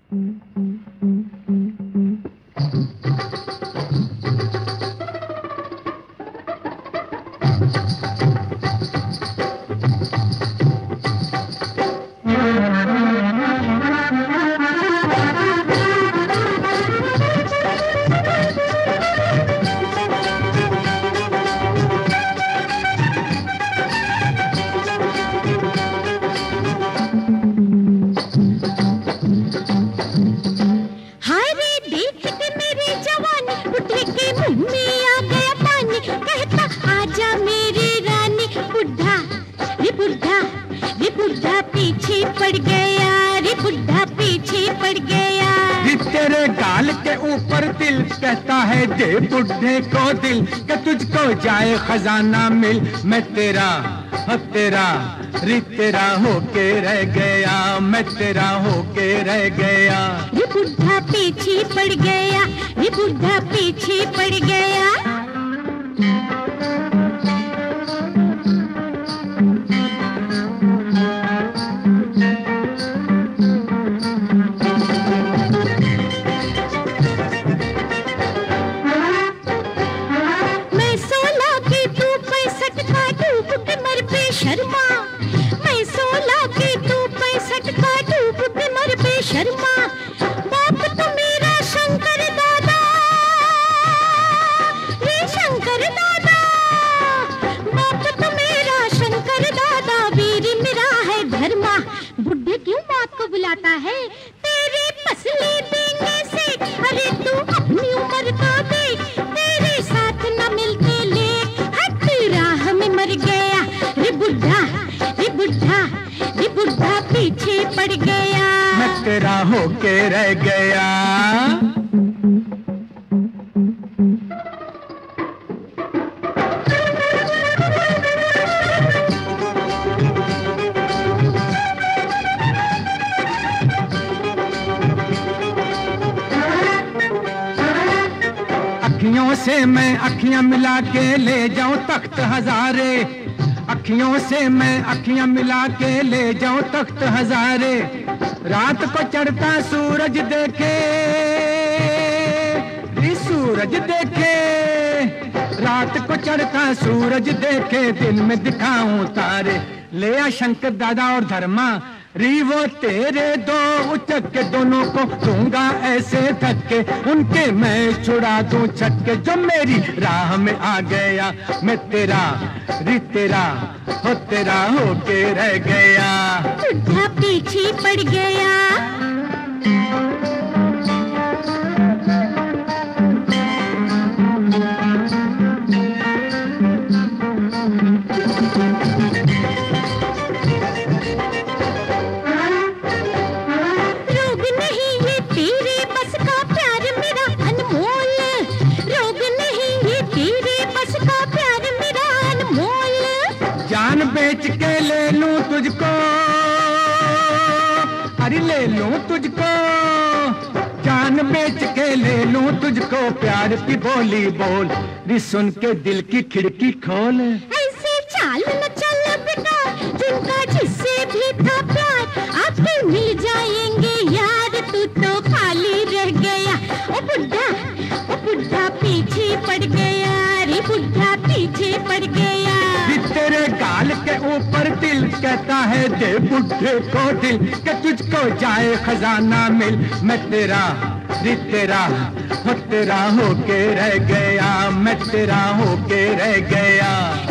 पीछे पड़ गया रे बुढ़ा, पीछे पड़ गया रे। तेरे गाल के ऊपर दिल कहता है दे बुढ़े को दिल, कि तुझको जाए खजाना मिल। मैं तेरा तेरा रे तेरा होके रह गया, मैं तेरा होके रह गया रे। बुढ़ा पीछे पड़ गया रे बुढ़ा, पीछे पड़ गया। शर्मा मैं 16 की तू 65 का, डूब के मर बेशर्मा। बाप तो मेरा शंकर दादा रे शंकर दादा, बाप तो मेरा शंकर दादा, वीर मेरा है धर्मा। बुढ़े क्यों बाप को बुलाता है, तेरे पसली देने से। अरे तू अपनी उम्र का देख, तेरे साथ न मिलते लेख, हट राह में मर गया रे बुढ़ा रे बुढ़ा रे बुढ़ा, पीछे पड़ गया। मैं तेरा होके रह गया। अखियों से मैं अखियां मिला के ले जाऊं तख्त हजारे, अखियों से मैं अखियां मिला के ले जाऊं तख्त हजारे। रात को चढ़ता सूरज देखे सूरज देखे, रात को चढ़ता सूरज देखे, दिन में दिखाऊं तारे। ले आ शंकर दादा और धर्मा, री वो तेरे दो उचक के, दोनों को दूंगा ऐसे धक्के, उनके मैं छुड़ा दूं छक्के। जो मेरी राह में आ गया, मैं तेरा री तेरा होके रह गया। बुढ़ा पीछे पड़ गया। जान बेच के ले लूं तुझको, अरे ले लूं तुझको, जान बेच के ले लूं तुझको। प्यार की बोली बोल री, सुन के दिल की खिड़की खोल। ऐसे चाल न चल बेटा, जिनका जिससे भी था प्यार, आपके मिल जाएंगे यार। तू तो खाली रह गया ओ बुढ़ा पीछे पड़ गया रे बुढ़ा, पीछे पड़ गया। तेरे गाल के ऊपर दिल कहता है दे बुढ़े को दिल, कि तुझको जाए खजाना मिल। मैं तेरा रे तेरा होके रह गया, मैं तेरा होके रह गया।